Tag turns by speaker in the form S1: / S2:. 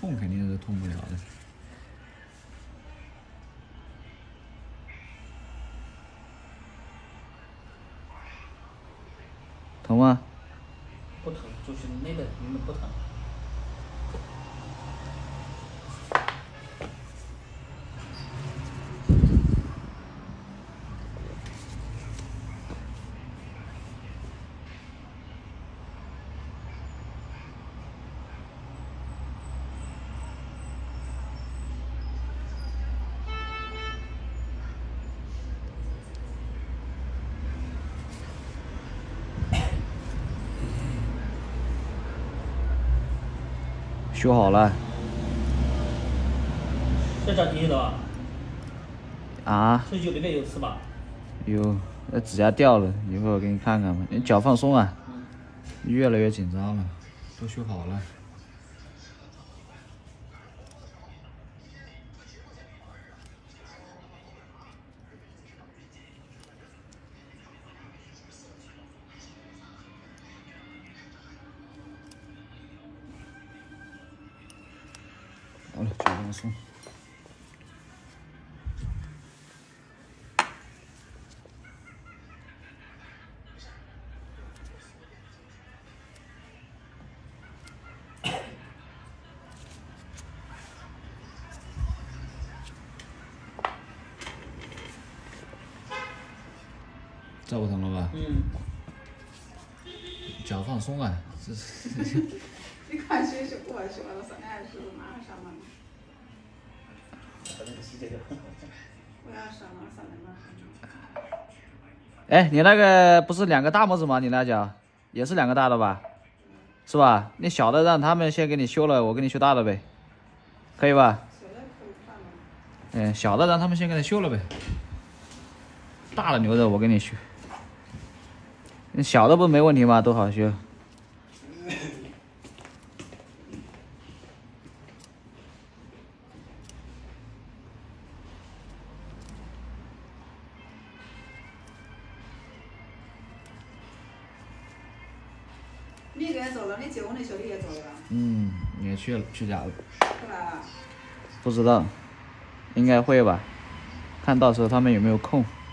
S1: 痛肯定是痛不了的。疼吗？
S2: 不疼，就是那个不疼。
S1: 修好了。
S2: 这长筋了吧？
S1: 啊？
S2: 是有里面有刺吧？
S1: 有，那指甲掉了，一会儿我给你看看吧。你脚放松啊，越来越紧张了，都修好了。好了，脚放松。这不疼了吧？脚放松啊，这是。
S3: 你看谁是过去了，三年是马上上班。我要上班3点半。
S1: 哎，你那个不是2个大拇指吗？你那脚也是2个大的吧？是吧？那小的让他们先给你修了，我给你修大的呗，可以吧？小的让他们先给你修了呗，大的留着我给你修。小的不没问题吗？都好修。
S3: 你也走了，你结婚的小弟也走了。
S1: 也去了，去家了。
S3: 回来了。
S1: 不知道，应该会吧，看到时候他们有没有空。